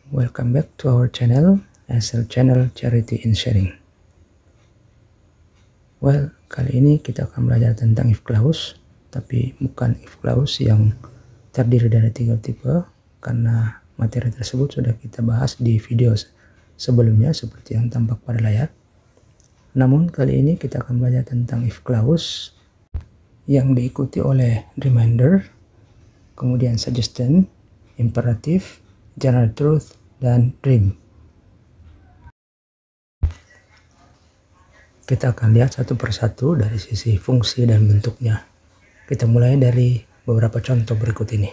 Welcome back to our channel, SL Channel Charity and Sharing. Well, kali ini kita akan belajar tentang if clause, tapi bukan if clause yang terdiri dari 3 tipe, karena materi tersebut sudah kita bahas di video sebelumnya seperti yang tampak pada layar. Namun kali ini kita akan belajar tentang if clause yang diikuti oleh reminder, kemudian suggestion, imperative, general truth, dan dream. Kita akan lihat satu persatu dari sisi fungsi dan bentuknya. Kita mulai dari beberapa contoh berikut ini.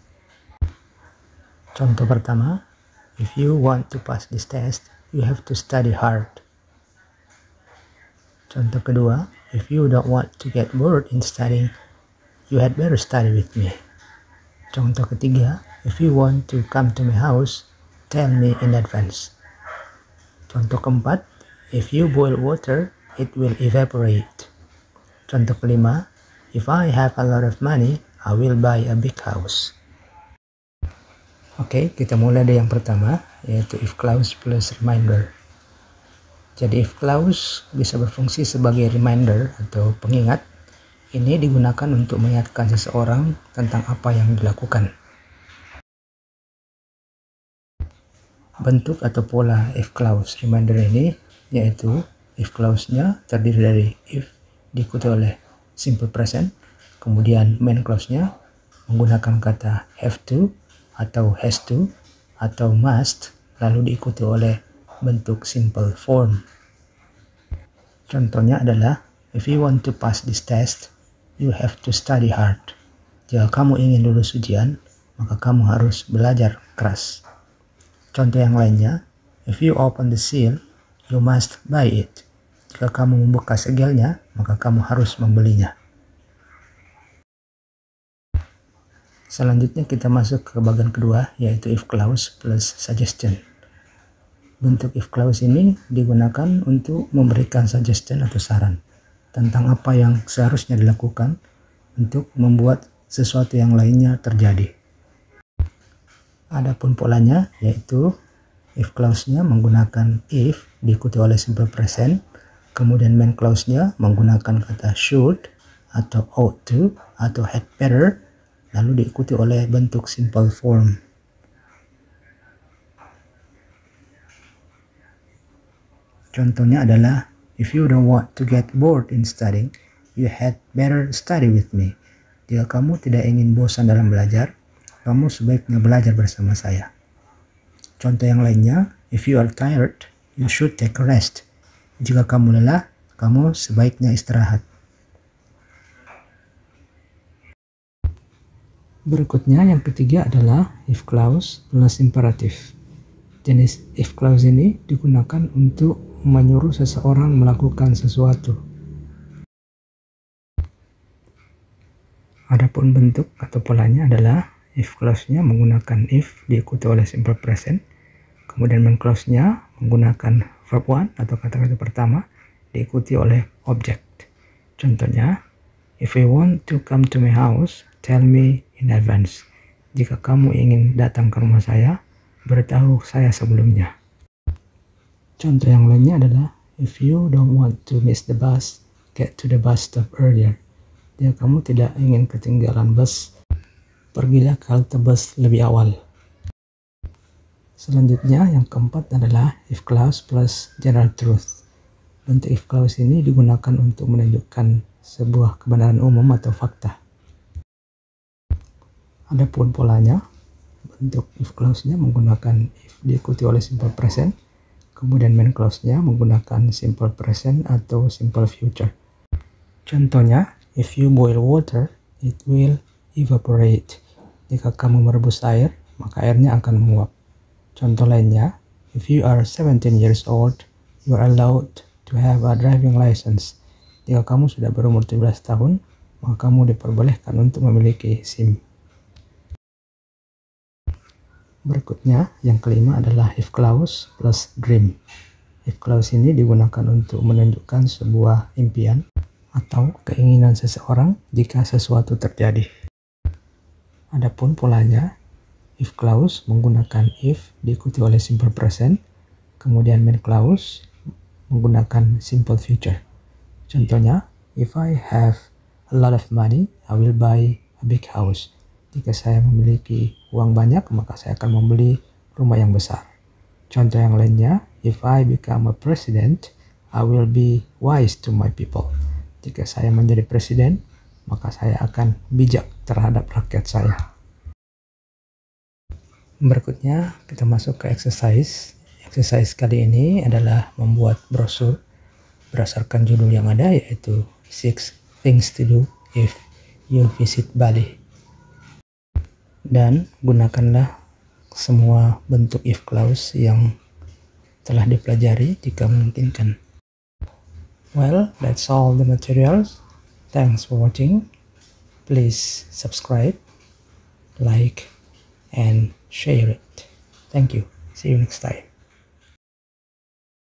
Contoh pertama, if you want to pass this test, you have to study hard. Contoh kedua, if you don't want to get bored in studying, you had better study with me. Contoh ketiga, if you want to come to my house, tell me in advance. Contoh keempat, if you boil water, it will evaporate. Contoh kelima, if I have a lot of money, I will buy a big house. Oke, kita mulai dari yang pertama, yaitu if clause plus reminder. Jadi if clause bisa berfungsi sebagai reminder atau pengingat. Ini digunakan untuk mengingatkan seseorang tentang apa yang dilakukan. Bentuk atau pola if clause reminder ini yaitu if clause-nya terdiri dari if diikuti oleh simple present, kemudian main clause-nya menggunakan kata have to atau has to atau must, lalu diikuti oleh bentuk simple form. Contohnya adalah if you want to pass this test, you have to study hard. Jika kamu ingin lulus ujian, maka kamu harus belajar keras. Contoh yang lainnya, if you open the seal, you must buy it. Jika kamu membuka segelnya, maka kamu harus membelinya. Selanjutnya kita masuk ke bagian kedua, yaitu if clause plus suggestion. Bentuk if clause ini digunakan untuk memberikan suggestion atau saran tentang apa yang seharusnya dilakukan untuk membuat sesuatu yang lainnya terjadi. Adapun polanya yaitu if clause-nya menggunakan if diikuti oleh simple present, kemudian main clause-nya menggunakan kata should atau ought to atau had better, lalu diikuti oleh bentuk simple form. Contohnya adalah if you don't want to get bored in studying, you had better study with me. Jika kamu tidak ingin bosan dalam belajar, kamu sebaiknya belajar bersama saya. Contoh yang lainnya, if you are tired, you should take a rest. Jika kamu lelah, kamu sebaiknya istirahat. Berikutnya yang ketiga adalah if clause plus imperative. Jenis if clause ini digunakan untuk menyuruh seseorang melakukan sesuatu. Adapun bentuk atau polanya adalah if clause-nya menggunakan if diikuti oleh simple present, kemudian main clause-nya menggunakan verb one atau kata-kata pertama diikuti oleh object. Contohnya, if you want to come to my house, tell me in advance. Jika kamu ingin datang ke rumah saya, beritahu saya sebelumnya. Contoh yang lainnya adalah if you don't want to miss the bus, get to the bus stop earlier. Jika kamu tidak ingin ketinggalan bus, pergilah ke halte bus lebih awal. Selanjutnya yang keempat adalah if clause plus general truth. Bentuk if clause ini digunakan untuk menunjukkan sebuah kebenaran umum atau fakta. Adapun polanya, bentuk if clause-nya menggunakan if diikuti oleh simple present, kemudian main clause-nya menggunakan simple present atau simple future. Contohnya, if you boil water, it will evaporate. Jika kamu merebus air, maka airnya akan menguap. Contoh lainnya, if you are 17 years old, you are allowed to have a driving license. Jika kamu sudah berumur 17 tahun, maka kamu diperbolehkan untuk memiliki SIM. Berikutnya, yang kelima adalah if clause plus dream. If clause ini digunakan untuk menunjukkan sebuah impian atau keinginan seseorang jika sesuatu terjadi. Adapun polanya, if clause menggunakan if diikuti oleh simple present, kemudian main clause menggunakan simple future. Contohnya, if I have a lot of money, I will buy a big house. Jika saya memiliki uang banyak, maka saya akan membeli rumah yang besar. Contoh yang lainnya, if I become a president, I will be wise to my people. Jika saya menjadi presiden, maka saya akan bijak terhadap rakyat saya. Berikutnya, kita masuk ke exercise. Exercise kali ini adalah membuat brosur berdasarkan judul yang ada, yaitu 6 things to do if you visit Bali. Dan gunakanlah semua bentuk if clause yang telah dipelajari jika memungkinkan. Well, that's all the materials. Thanks for watching. Please subscribe, like, and share it. Thank you. See you next time.